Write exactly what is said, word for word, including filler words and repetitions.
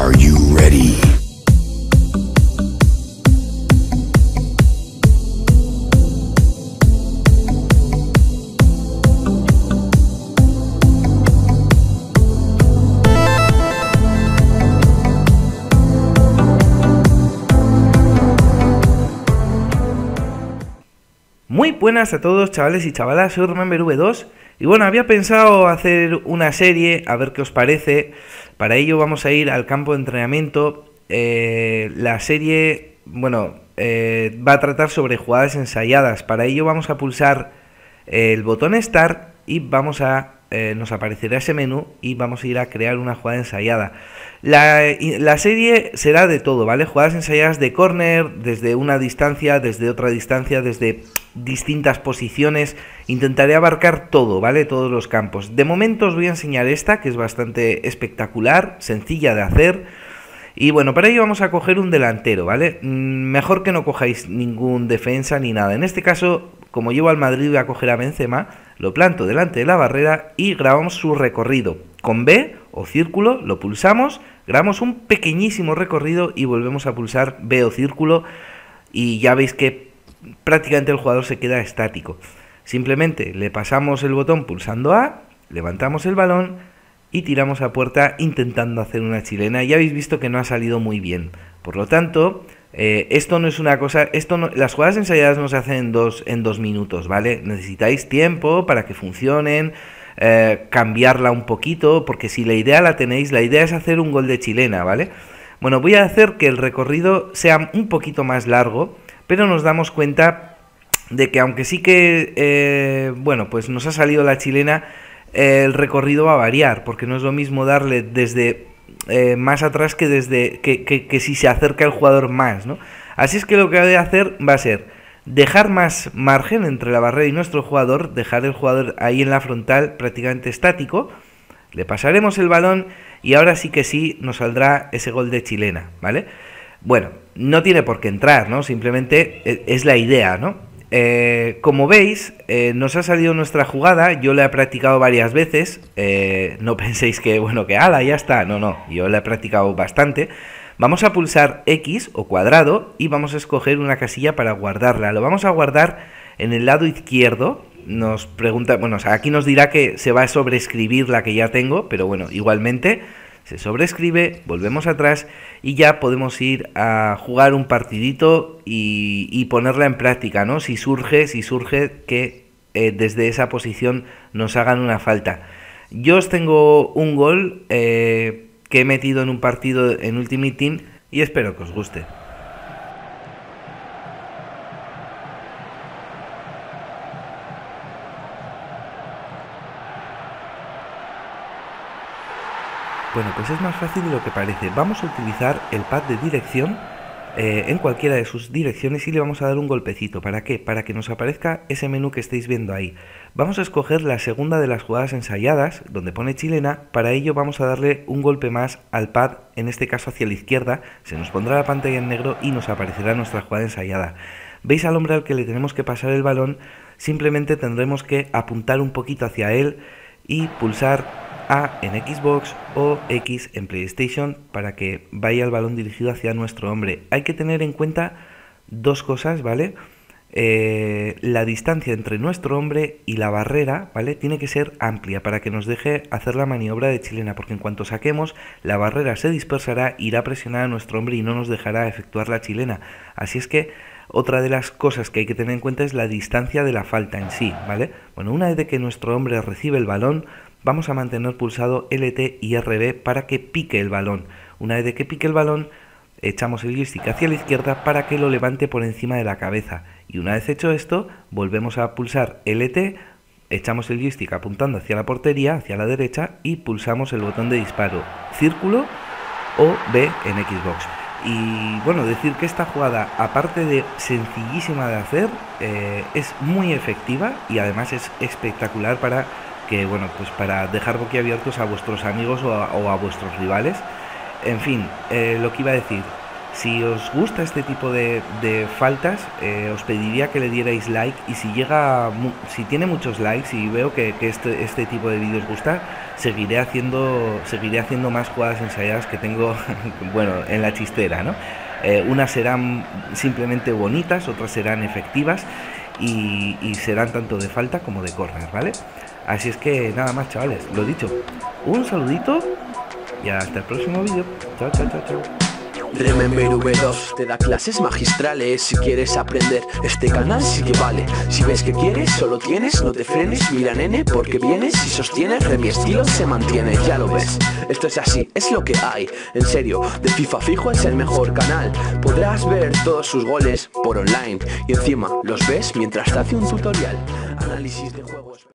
Are you ready? Muy buenas a todos, chavales y chavalas, soy Remember V dos y bueno, había pensado hacer una serie, a ver qué os parece. Para ello vamos a ir al campo de entrenamiento. Eh, la serie, bueno, eh, va a tratar sobre jugadas ensayadas. Para ello vamos a pulsar el botón Start y vamos a, eh, nos aparecerá ese menú y vamos a ir a crear una jugada ensayada. La, la serie será de todo, ¿vale? Jugadas ensayadas de córner, desde una distancia, desde otra distancia, desde distintas posiciones. Intentaré abarcar todo, ¿vale? Todos los campos. De momento os voy a enseñar esta, que es bastante espectacular, sencilla de hacer. Y bueno, para ello vamos a coger un delantero, ¿vale? Mejor que no cojáis ningún defensa ni nada. En este caso, como llevo al Madrid, voy a coger a Benzema, lo planto delante de la barrera y grabamos su recorrido. Con B o círculo lo pulsamos, grabamos un pequeñísimo recorrido y volvemos a pulsar B o círculo y ya veis que prácticamente el jugador se queda estático. Simplemente le pasamos el botón pulsando A, levantamos el balón y tiramos a puerta intentando hacer una chilena. Ya habéis visto que no ha salido muy bien. Por lo tanto, eh, esto no es una cosa... esto no, las jugadas ensayadas no se hacen en dos, en dos minutos, ¿vale? Necesitáis tiempo para que funcionen, eh, cambiarla un poquito, porque si la idea la tenéis, la idea es hacer un gol de chilena, ¿vale? Bueno, voy a hacer que el recorrido sea un poquito más largo, pero nos damos cuenta de que aunque sí que, eh, bueno, pues nos ha salido la chilena, eh, el recorrido va a variar, porque no es lo mismo darle desde eh, más atrás que desde que, que, que si se acerca el jugador más, ¿no? Así es que lo que voy a hacer va a ser dejar más margen entre la barrera y nuestro jugador, dejar el jugador ahí en la frontal prácticamente estático, le pasaremos el balón y ahora sí que sí nos saldrá ese gol de chilena, ¿vale? Bueno, no tiene por qué entrar, ¿no? Simplemente es la idea, ¿no? Eh, como veis, eh, nos ha salido nuestra jugada, yo la he practicado varias veces, eh, no penséis que, bueno, que ala, ya está, no, no, yo la he practicado bastante. Vamos a pulsar X o cuadrado y vamos a escoger una casilla para guardarla, lo vamos a guardar en el lado izquierdo. Nos pregunta, bueno, o sea, aquí nos dirá que se va a sobreescribir la que ya tengo, pero bueno, igualmente se sobreescribe, volvemos atrás y ya podemos ir a jugar un partidito y, y ponerla en práctica, ¿no? Si surge, si surge que eh, desde esa posición nos hagan una falta. Yo os tengo un gol eh, que he metido en un partido en Ultimate Team y espero que os guste. Bueno, pues es más fácil de lo que parece. Vamos a utilizar el pad de dirección eh, en cualquiera de sus direcciones y le vamos a dar un golpecito. ¿Para qué? Para que nos aparezca ese menú que estáis viendo ahí. Vamos a escoger la segunda de las jugadas ensayadas, donde pone chilena. Para ello vamos a darle un golpe más al pad, en este caso hacia la izquierda. Se nos pondrá la pantalla en negro y nos aparecerá nuestra jugada ensayada. ¿Veis al hombre al que le tenemos que pasar el balón? Simplemente tendremos que apuntar un poquito hacia él y pulsar A en Xbox o X en PlayStation para que vaya el balón dirigido hacia nuestro hombre. Hay que tener en cuenta dos cosas, ¿vale? Eh, la distancia entre nuestro hombre y la barrera, ¿vale? Tiene que ser amplia para que nos deje hacer la maniobra de chilena, porque en cuanto saquemos, la barrera se dispersará, irá a presionar a nuestro hombre y no nos dejará efectuar la chilena. Así es que otra de las cosas que hay que tener en cuenta es la distancia de la falta en sí, ¿vale? Bueno, una vez que nuestro hombre recibe el balón, vamos a mantener pulsado L T y R B para que pique el balón. Una vez que pique el balón, echamos el joystick hacia la izquierda para que lo levante por encima de la cabeza. Y una vez hecho esto, volvemos a pulsar L T, echamos el joystick apuntando hacia la portería, hacia la derecha, y pulsamos el botón de disparo, círculo o B en Xbox. Y bueno, decir que esta jugada, aparte de sencillísima de hacer, eh, es muy efectiva y además es espectacular para que, bueno, pues para dejar boquiabiertos a vuestros amigos o a, o a vuestros rivales. En fin, eh, lo que iba a decir, Si os gusta este tipo de, de faltas, eh, os pediría que le dierais like, y si llega, si tiene muchos likes y veo que, que este, este tipo de vídeos gusta, seguiré haciendo, seguiré haciendo más jugadas ensayadas que tengo, bueno, en la chistera, ¿no? Eh, unas serán simplemente bonitas, otras serán efectivas y, y serán tanto de falta como de córner, ¿vale? Así es que nada más, chavales, lo dicho, un saludito y hasta el próximo vídeo. Chao, chao, chao, chao. Remember V dos te da clases magistrales. Si quieres aprender, este canal sí que vale. Si ves que quieres, solo tienes, no te frenes. Mira nene, porque vienes y sostienes. De mi estilo se mantiene, ya lo ves. Esto es así, es lo que hay. En serio, de FIFA Fijo es el mejor canal. Podrás ver todos sus goles por online. Y encima los ves mientras te hace un tutorial. Análisis de juegos.